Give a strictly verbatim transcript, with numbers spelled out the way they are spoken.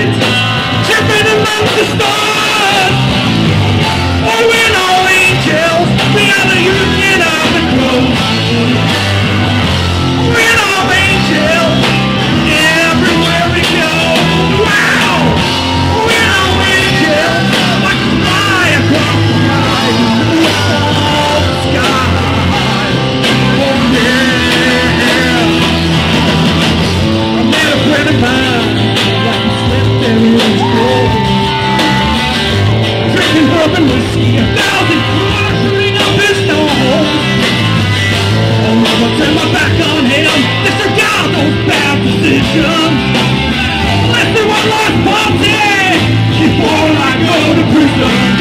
lights, tripping among the stars. Oh, we're all angels, we are the union of the crows. We're all angels, everywhere we go. Wow! We're all angels, like a fly across the sky. Oh, sky. Oh, yeah. I met a friend of mine, like he slept there in his cold. Drinking bourbon whiskey, a thousand quarters shooting up his nose. Oh, I'ma turn my back on him, Mister God knows bad decisions. Let's do one last party before I go to prison.